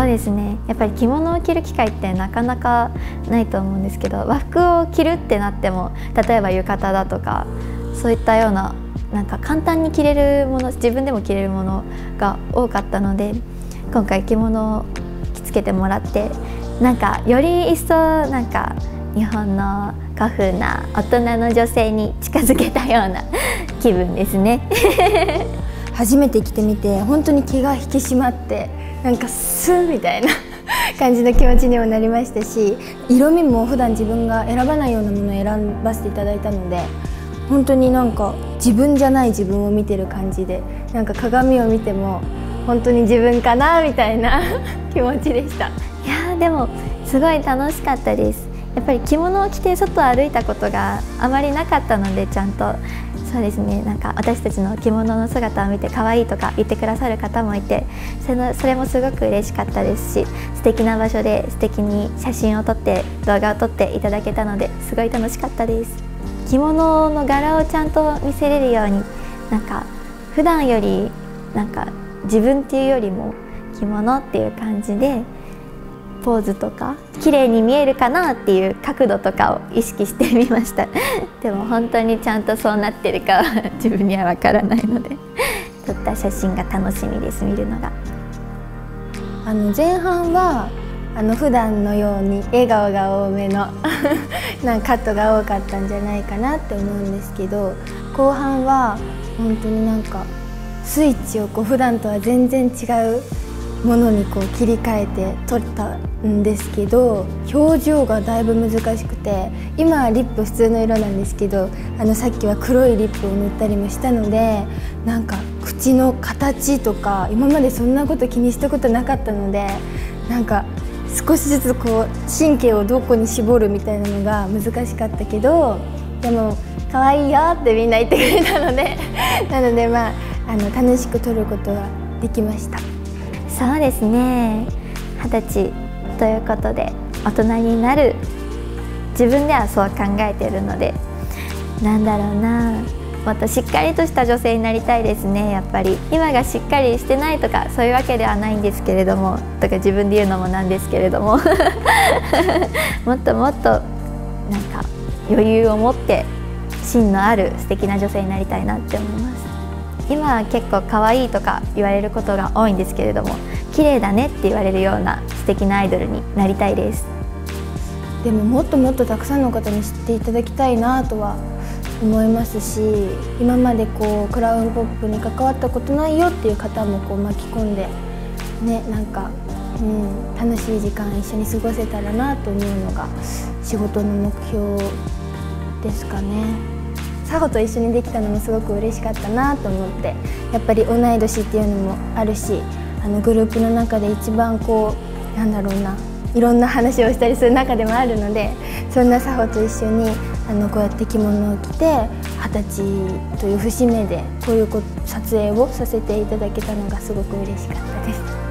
ですね、やっぱり着物を着る機会ってなかなかないと思うんですけど、和服を着るってなっても、例えば浴衣だとかそういったようななんか簡単に着れるもの、自分でも着れるものが多かったので、今回着物を着付けてもらって、なんかより一層なんか日本の古風な大人の女性に近づけたような気分ですね。 初めて着てみて本当に気が引き締まって、なんかスーみたいな感じの気持ちにもなりましたし、色味も普段自分が選ばないようなものを選ばせていただいたので、本当になんか自分じゃない自分を見てる感じで、なんか鏡を見ても本当に自分かなみたいな気持ちでした。いやーでもすごい楽しかったです。やっぱり着物を着て外を歩いたことがあまりなかったので、ちゃんとそうですね、なんか私たちの着物の姿を見て可愛いとか言ってくださる方もいて、それもすごく嬉しかったですし、素敵な場所で素敵に写真を撮って動画を撮っていただけたので、すごい楽しかったです。着物の柄をちゃんと見せれるように、なんか普段よりなんか自分っていうよりも着物っていう感じでポーズとか綺麗に見えるかなっていう角度とかを意識してみました。でも本当にちゃんとそうなってるかは自分にはわからないので撮った写真が楽しみです、見るのが。 前半は普段のように笑顔が多めのなんかカットが多かったんじゃないかなって思うんですけど、後半は本当になんかスイッチを普段とは全然違うものに切り替えて撮ったんですけど、表情がだいぶ難しくて、今はリップ普通の色なんですけど、さっきは黒いリップを塗ったりもしたので、なんか口の形とか今までそんなこと気にしたことなかったので、なんか少しずつ神経をどこに絞るみたいなのが難しかったけど、でも可愛いよってみんな言ってくれたのでなので楽しく撮ることができました。 そうですね、20歳ということで大人になる、自分ではそう考えているので、なんだろうな、もっとしっかりとした女性になりたいですね。やっぱり今がしっかりしてないとかそういうわけではないんですけれども、とか自分で言うのもなんですけれどももっともっとなんか余裕を持って芯のある素敵な女性になりたいなって思います。今は結構可愛いとか言われることが多いんですけれども、綺麗だねって言われるような素敵なアイドルになりたいです。 でももっともっとたくさんの方に知っていただきたいなとは思いますし、今までクラウンポップに関わったことないよっていう方も巻き込んでね、なんか、楽しい時間一緒に過ごせたらなと思うのが仕事の目標ですかね。佐帆と一緒にできたのもすごく嬉しかったなと思って、やっぱり同い年っていうのもあるし、グループの中で一番なんだろうな、いろんな話をしたりする中でもあるので、そんな佐帆と一緒にこうやって着物を着て20歳という節目でこういう撮影をさせていただけたのがすごく嬉しかったです。